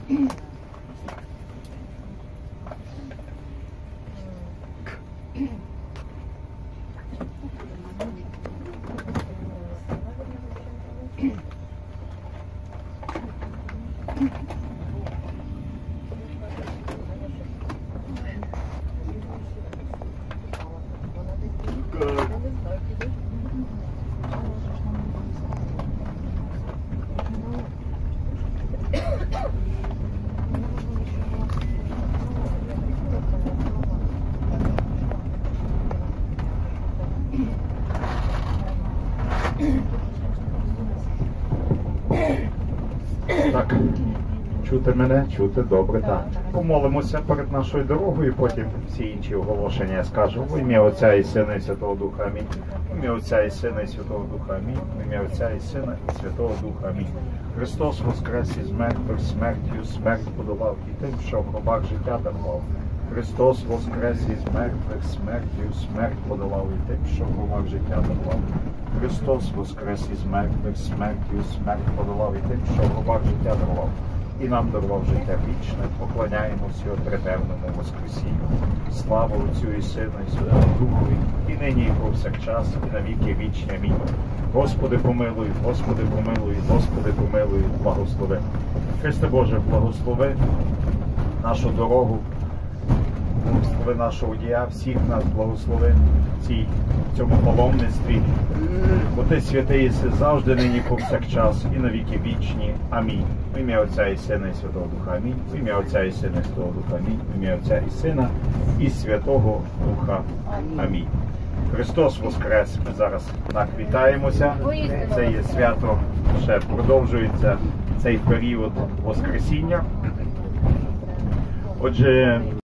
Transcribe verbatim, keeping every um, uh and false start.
Так, чути мене, чути добре, так. Помолимося перед нашою дорогою, потім всі інші оголошення я скажу. В ім'я Отця і Сина і Святого Духа, амінь. В ім'я Отця і Сина і Святого Духа, амінь. В ім'я Отця і Сина і Святого Духа, амінь. Христос воскрес із мертвих, смертю смерть подолав і тим, що в гробах життя дарував. Христос воскрес із мертвих, смертю смерть подолав і тим, що в гробах життя дарував. Христос воскрес із мертвих, смертю смерть подолав і тим, що в гробах життя дарував. І нам дарував життя вічне, поклоняємося його триденному воскресінню. Слава Отцю і Сину і Святому Духові, і нині, і повсякчас, і на віки вічні. Амінь. Господи помилуй, Господи помилуй, Господи помилуй, благослови. Христе Боже, благослови нашу дорогу, благослови нашого водія, всіх нас благослови в цій, в цьому паломництві. Бо Ти святий єси завжди, нині, повсякчас, і на віки вічні. Амінь. В ім'я Отця і Сина і Святого Духа, амінь. В ім'я Отця і Сина і Святого Духа, амінь. В ім'я Отця і Сина і Святого Духа, амінь. Христос воскрес! Ми зараз так вітаємося. Це є свято, ще продовжується цей період Воскресіння. Отже,